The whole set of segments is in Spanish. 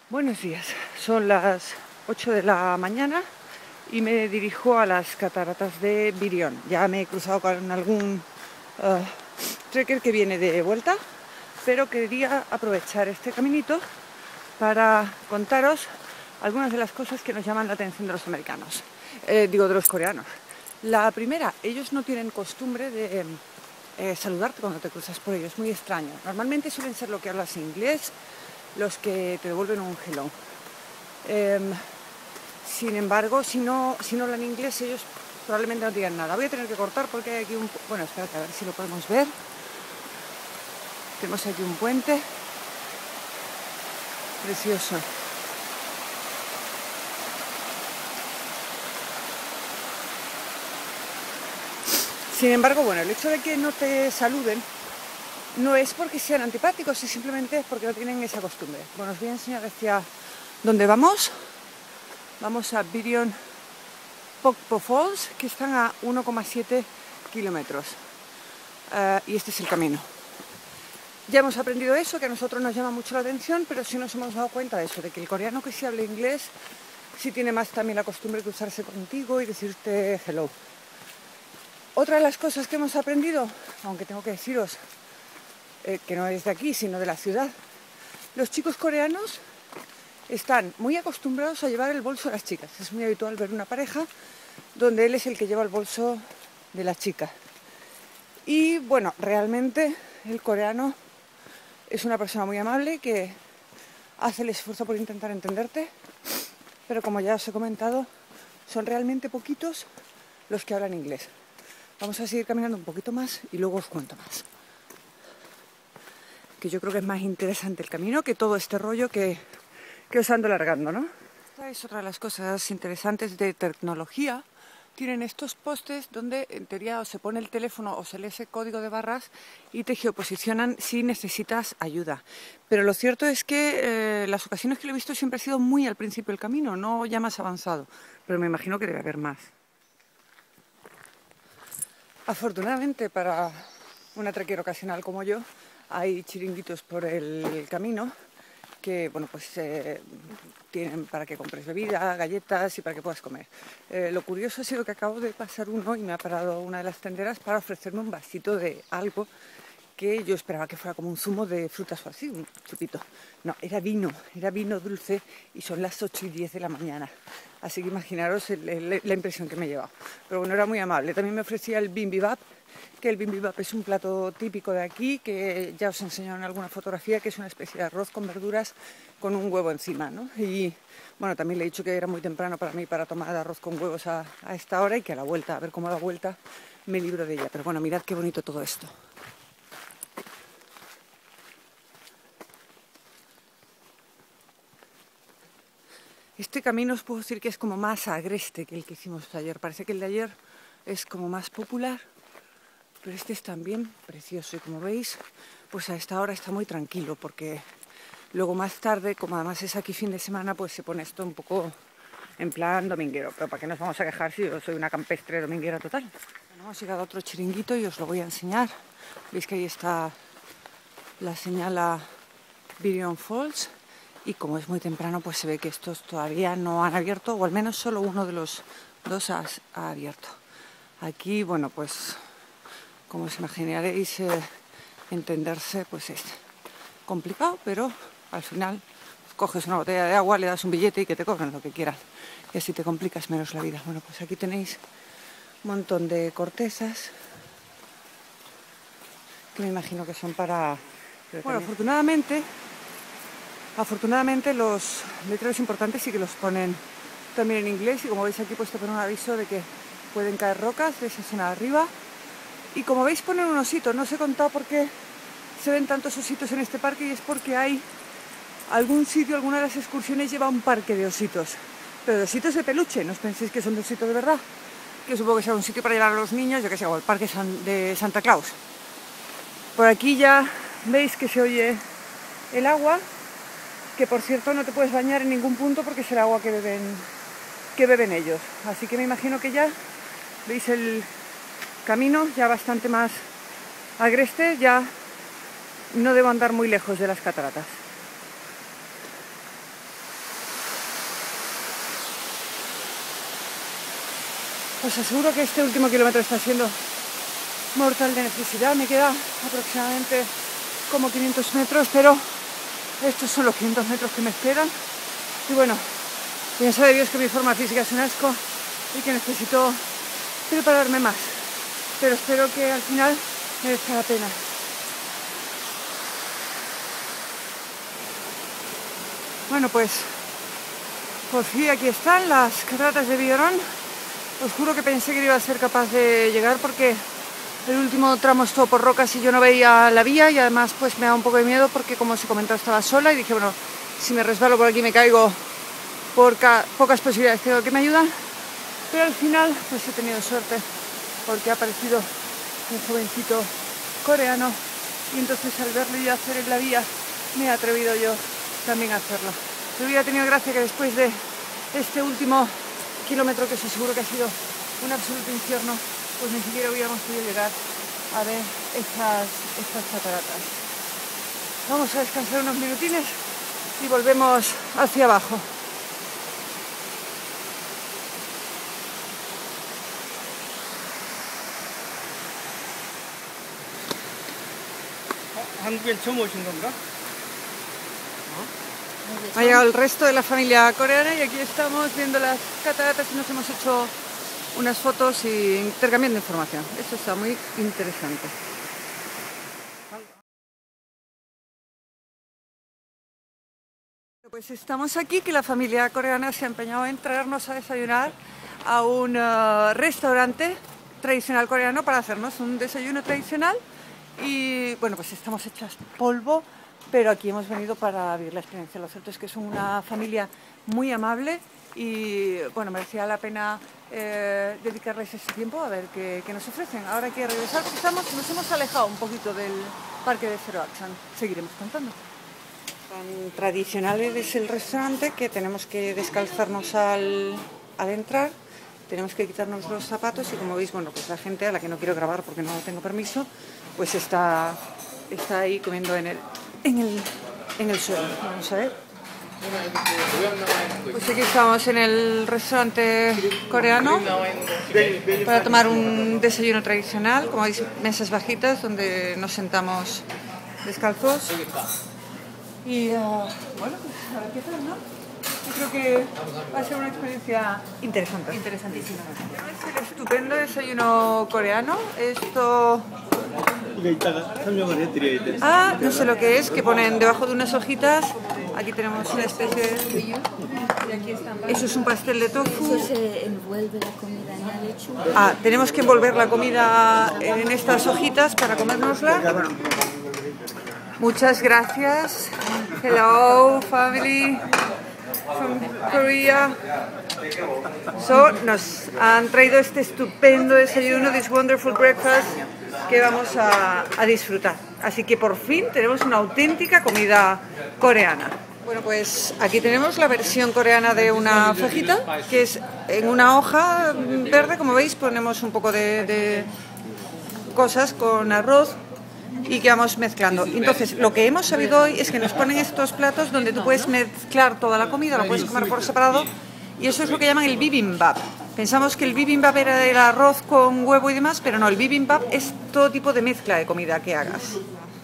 Buenos días, son las 8 de la mañana y me dirijo a las cataratas de Birión. Ya me he cruzado con algún trekker que viene de vuelta, pero quería aprovechar este caminito para contaros algunas de las cosas que nos llaman la atención de los americanos, de los coreanos. La primera, ellos no tienen costumbre de saludarte cuando te cruzas por ellos, es muy extraño. Normalmente suelen ser los que hablas inglés, los que te devuelven un hello. Sin embargo, si no hablan inglés, ellos probablemente no digan nada. Voy a tener que cortar porque hay aquí un... Bueno, espérate, a ver si lo podemos ver. Tenemos aquí un puente precioso. Sin embargo, bueno, el hecho de que no te saluden no es porque sean antipáticos, es simplemente porque no tienen esa costumbre. Bueno, os voy a enseñar hacia dónde vamos. Vamos a Birión Pokpo Falls, que están a 1,7 kilómetros. Y este es el camino. Ya hemos aprendido eso, que a nosotros nos llama mucho la atención, pero sí nos hemos dado cuenta de eso, de que el coreano que sí habla inglés sí tiene más también la costumbre de cruzarse contigo y decirte hello. Otra de las cosas que hemos aprendido, aunque tengo que deciros que no es de aquí, sino de la ciudad, los chicos coreanos están muy acostumbrados a llevar el bolso de las chicas. Es muy habitual ver una pareja donde él es el que lleva el bolso de la chica. Y bueno, realmente el coreano es una persona muy amable que hace el esfuerzo por intentar entenderte, pero como ya os he comentado, son realmente poquitos los que hablan inglés. Vamos a seguir caminando un poquito más y luego os cuento más. Que yo creo que es más interesante el camino que todo este rollo que os ando largando, ¿no? Esta es otra de las cosas interesantes de tecnología. Tienen estos postes donde en teoría o se pone el teléfono o se lee ese código de barras y te geoposicionan si necesitas ayuda. Pero lo cierto es que las ocasiones que lo he visto siempre ha sido muy al principio del camino, no ya más avanzado. Pero me imagino que debe haber más. Afortunadamente para una trekkera ocasional como yo, hay chiringuitos por el camino que, bueno, pues tienen para que compres bebida, galletas y para que puedas comer. Lo curioso ha sido que acabo de pasar uno y me ha parado una de las tenderas para ofrecerme un vasito de algo que yo esperaba que fuera como un zumo de frutas o así, un chupito. No, era vino dulce y son las 8 y 10 de la mañana. Así que imaginaros la impresión que me he llevado. Pero bueno, era muy amable. También me ofrecía el bibimbap, que el bibimbap es un plato típico de aquí, que ya os enseñado en alguna fotografía, que es una especie de arroz con verduras con un huevo encima, ¿no? Y bueno, también le he dicho que era muy temprano para mí para tomar arroz con huevos a esta hora y que a la vuelta, a ver cómo a la vuelta me libro de ella. Pero bueno, mirad qué bonito todo esto. Este camino os puedo decir que es como más agreste que el que hicimos ayer. Parece que el de ayer es como más popular, pero este es también precioso. Y como veis, pues a esta hora está muy tranquilo, porque luego más tarde, como además es aquí fin de semana, pues se pone esto un poco en plan dominguero. Pero ¿para qué nos vamos a quejar si yo soy una campestre dominguera total? Bueno, hemos llegado a otro chiringuito y os lo voy a enseñar. Veis que ahí está la señal a Birión Falls. Y como es muy temprano, pues se ve que estos todavía no han abierto, o al menos solo uno de los dos ha abierto. Aquí, bueno, pues como os imaginaréis, entenderse pues es complicado, pero al final coges una botella de agua, le das un billete y que te cobren lo que quieran. Y así te complicas menos la vida. Bueno, pues aquí tenéis un montón de cortezas que me imagino que son para... Bueno, Afortunadamente los letreros importantes sí que los ponen también en inglés, y como veis aquí pues te ponen un aviso de que pueden caer rocas de esa zona de arriba. Y como veis ponen un osito. No os he contado por qué se ven tantos ositos en este parque, y es porque hay algún sitio, alguna de las excursiones lleva un parque de ositos, pero de ositos de peluche. No os penséis que son de ositos de verdad, que supongo que sea un sitio para llevar a los niños, yo que sé, o el parque de Santa Claus. Por aquí ya veis que se oye el agua, que por cierto no te puedes bañar en ningún punto porque es el agua que beben ellos. Así que me imagino que ya veis el camino ya bastante más agreste, ya no debo andar muy lejos de las cataratas. Os aseguro que este último kilómetro está siendo mortal de necesidad. Me queda aproximadamente como 500 metros, pero estos son los 500 metros que me esperan. Y bueno, ya sabe Dios que mi forma física es un asco y que necesito prepararme más. Pero espero que al final merezca la pena. Bueno, pues por fin aquí están las cataratas de Biorón. Os juro que pensé que iba a ser capaz de llegar porque el último tramo es todo por rocas y yo no veía la vía, y además pues me da un poco de miedo porque, como se comentó, estaba sola y dije, bueno, si me resbalo por aquí me caigo, por pocas posibilidades tengo que me ayudan. Pero al final pues he tenido suerte porque ha aparecido un jovencito coreano y entonces al verle yo hacer en la vía me he atrevido yo también a hacerlo. Me hubiera tenido gracia que después de este último kilómetro, que seguro que ha sido un absoluto infierno, pues ni siquiera hubiéramos podido llegar a ver estas cataratas. Vamos a descansar unos minutines y volvemos hacia abajo. 한국엔 처음 오신 건가? Ha llegado el resto de la familia coreana y aquí estamos viendo las cataratas y nos hemos hecho unas fotos y intercambiando información. Eso está muy interesante. Pues estamos aquí, que la familia coreana se ha empeñado en traernos a desayunar a un restaurante tradicional coreano para hacernos un desayuno tradicional. Y bueno, pues estamos hechas polvo, pero aquí hemos venido para vivir la experiencia. Lo cierto es que son una familia muy amable y bueno, merecía la pena dedicarles ese tiempo a ver qué nos ofrecen. Ahora hay que regresar porque nos hemos alejado un poquito del parque de Seoraksan. Seguiremos cantando. Tan tradicional es el restaurante que tenemos que descalzarnos al entrar. Tenemos que quitarnos los zapatos y, como veis, bueno, pues la gente, a la que no quiero grabar porque no tengo permiso, pues está ahí comiendo en el suelo. Vamos a ver. Pues aquí estamos en el restaurante coreano para tomar un desayuno tradicional. Como veis, mesas bajitas donde nos sentamos descalzos. Y bueno, pues a ver qué tal, ¿no? Yo creo que va a ser una experiencia interesante. Interesantísima. Es el estupendo desayuno coreano. Esto... Ah, no sé lo que es, que ponen debajo de unas hojitas. Aquí tenemos una especie de... Eso es un pastel de tofu. Eso se envuelve la comida en la lechuga. Ah, tenemos que envolver la comida en estas hojitas para comérnosla. Bueno, muchas gracias. Hello, family from Korea. Nos han traído este estupendo desayuno, this wonderful breakfast, que vamos a disfrutar. Así que por fin tenemos una auténtica comida coreana. Bueno, pues aquí tenemos la versión coreana de una fajita, que es en una hoja verde, como veis, ponemos un poco de cosas con arroz y que vamos mezclando. Entonces, lo que hemos sabido hoy es que nos ponen estos platos donde tú puedes mezclar toda la comida, lo puedes comer por separado, y eso es lo que llaman el bibimbap. Pensamos que el bibimbap era el arroz con huevo y demás, pero no, el bibimbap es todo tipo de mezcla de comida que hagas.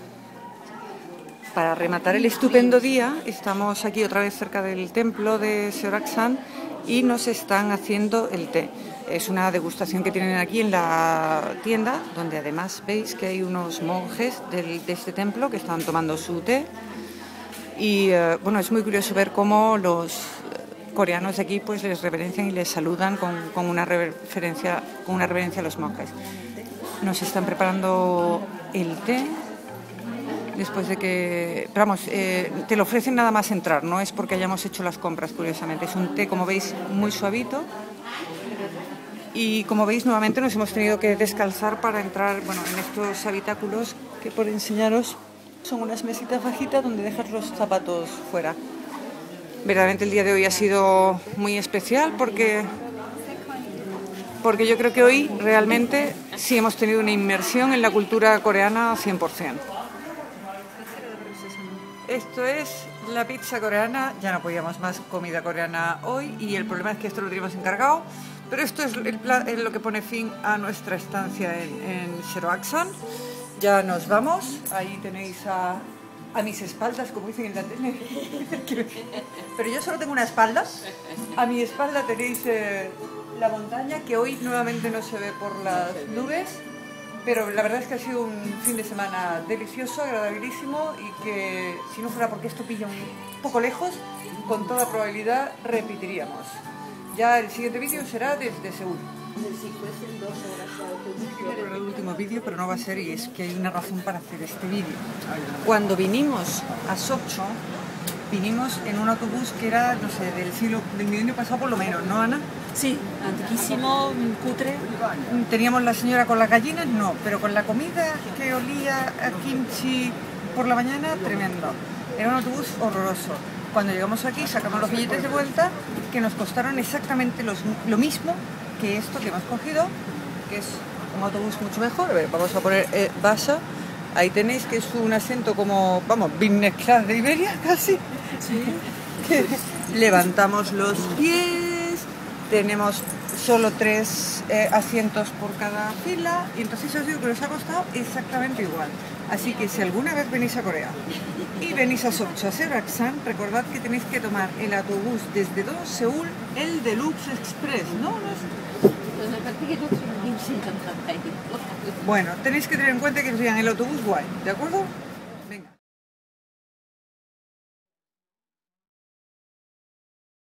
Para rematar el estupendo día, estamos aquí otra vez cerca del templo de Seoraksan y nos están haciendo el té. Es una degustación que tienen aquí en la tienda, donde además veis que hay unos monjes de este templo que están tomando su té. Y bueno, es muy curioso ver cómo los coreanos de aquí pues les reverencian y les saludan con una reverencia a los monjes. Nos están preparando el té. Después de que... Pero vamos, te lo ofrecen nada más entrar, no es porque hayamos hecho las compras, curiosamente. Es un té, como veis, muy suavito. Y como veis, nuevamente nos hemos tenido que descalzar para entrar, bueno, en estos habitáculos que, por enseñaros, son unas mesitas bajitas donde dejas los zapatos fuera. Verdaderamente el día de hoy ha sido muy especial porque yo creo que hoy realmente sí hemos tenido una inmersión en la cultura coreana 100%. Esto es la pizza coreana. Ya no podíamos más comida coreana hoy y el problema es que esto lo teníamos encargado Pero esto es es lo que pone fin a nuestra estancia en Seroaxan. Ya nos vamos. Ahí tenéis a mis espaldas, como dicen en la tele. Pero yo solo tengo una espalda. A mi espalda tenéis la montaña, que hoy nuevamente no se ve por las nubes. Pero la verdad es que ha sido un fin de semana delicioso, agradabilísimo, y que si no fuera porque esto pilla un poco lejos, con toda probabilidad repetiríamos. Ya el siguiente vídeo será desde Seúl. Si fuesen 2 horas de autobús. Era el último vídeo, pero no va a ser, y es que hay una razón para hacer este vídeo. Cuando vinimos a Sokcho, vinimos en un autobús que era, no sé, del milenio pasado por lo menos, ¿no, Ana? Sí, antiquísimo, cutre. Teníamos la señora con las gallinas, no, pero con la comida que olía a kimchi por la mañana, tremendo. Era un autobús horroroso. Cuando llegamos aquí, sacamos los billetes de vuelta, que nos costaron exactamente lo mismo que esto que hemos cogido, que es un autobús mucho mejor. A ver, vamos a poner Basa. Ahí tenéis que es un asiento como, vamos, business class de Iberia casi. Sí. Levantamos los pies, tenemos solo 3 asientos por cada fila, y entonces os digo que nos ha costado exactamente igual. Así que si alguna vez venís a Corea y venís a Sokcho, a Seoraksan, recordad que tenéis que tomar el autobús desde Seúl, el Deluxe Express, ¿no? Me parece que no se lo Bueno, tenéis que tener en cuenta que os digan el autobús guay, ¿de acuerdo?